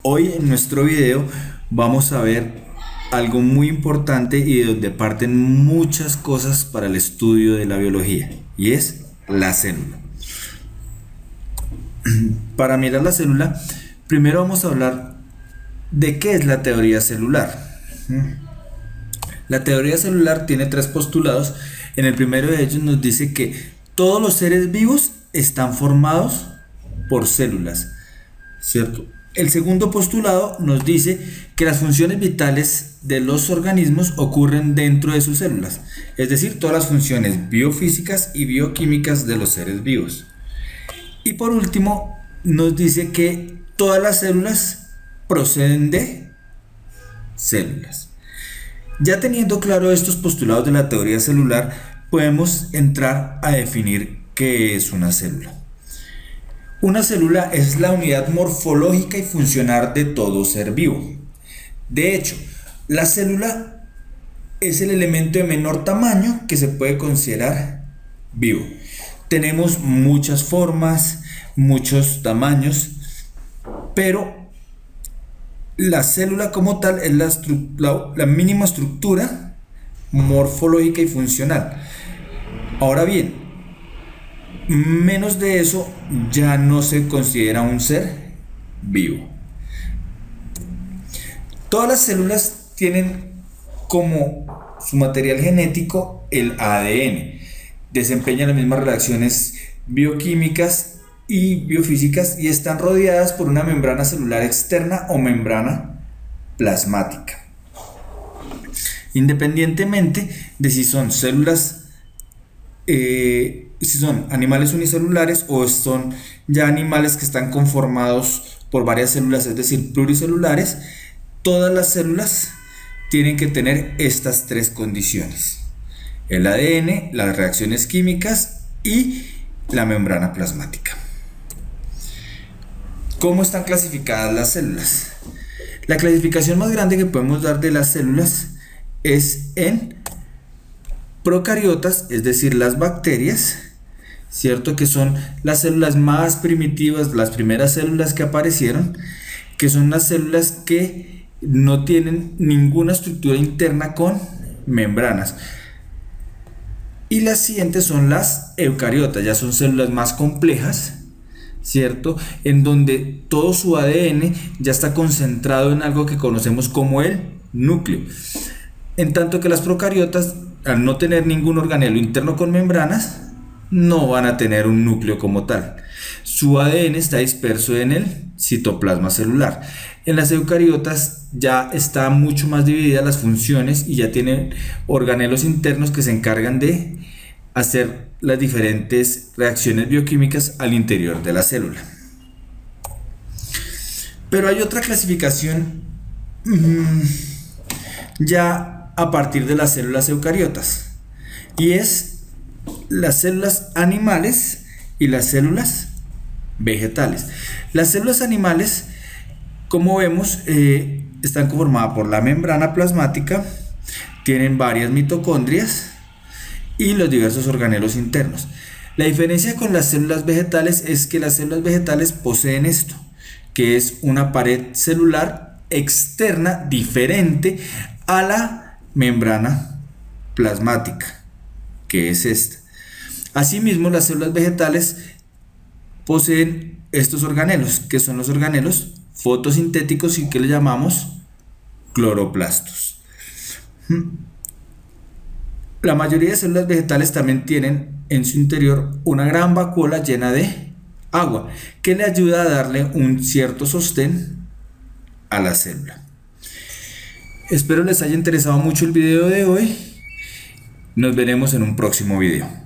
Hoy en nuestro video vamos a ver algo muy importante y de donde parten muchas cosas para el estudio de la biología, y es la célula. Para mirar la célula, primero vamos a hablar de qué es la teoría celular. La teoría celular tiene tres postulados. En el primero de ellos nos dice que todos los seres vivos están formados por células, ¿cierto? El segundo postulado nos dice que las funciones vitales de los organismos ocurren dentro de sus células, es decir, todas las funciones biofísicas y bioquímicas de los seres vivos. Y por último, nos dice que todas las células proceden de células. Ya teniendo claro estos postulados de la teoría celular, podemos entrar a definir qué es una célula. Una célula es la unidad morfológica y funcional de todo ser vivo. De hecho, la célula es el elemento de menor tamaño que se puede considerar vivo. Tenemos muchas formas, muchos tamaños, pero la célula como tal es la mínima estructura morfológica y funcional. Ahora bien, menos de eso ya no se considera un ser vivo. Todas las células tienen como su material genético el ADN. Desempeñan las mismas reacciones bioquímicas y biofísicas y están rodeadas por una membrana celular externa o membrana plasmática. Independientemente de si son células si son animales unicelulares o son ya animales que están conformados por varias células, es decir, pluricelulares, todas las células tienen que tener estas tres condiciones: el ADN, las reacciones químicas y la membrana plasmática. ¿Cómo están clasificadas las células? La clasificación más grande que podemos dar de las células es en procariotas, es decir, las bacterias, ¿cierto? Que son las células más primitivas, las primeras células que aparecieron, que son las células que no tienen ninguna estructura interna con membranas. Y las siguientes son las eucariotas, ya son células más complejas, ¿cierto? En donde todo su ADN ya está concentrado en algo que conocemos como el núcleo. En tanto que las procariotas, al no tener ningún organelo interno con membranas, no van a tener un núcleo como tal. Su ADN está disperso en el citoplasma celular. En las eucariotas ya está mucho más divididas las funciones y ya tienen organelos internos que se encargan de hacer las diferentes reacciones bioquímicas al interior de la célula. Pero hay otra clasificación ya a partir de las células eucariotas, y es las células animales y las células vegetales. Las células animales, como vemos, están conformadas por la membrana plasmática, tienen varias mitocondrias y los diversos organelos internos. La diferencia con las células vegetales es que las células vegetales poseen esto, que es una pared celular externa diferente a la membrana plasmática, que es esta. Asimismo, las células vegetales poseen estos organelos, que son los organelos fotosintéticos y que le llamamos cloroplastos. La mayoría de células vegetales también tienen en su interior una gran vacuola llena de agua, que le ayuda a darle un cierto sostén a la célula. Espero les haya interesado mucho el video de hoy. Nos veremos en un próximo video.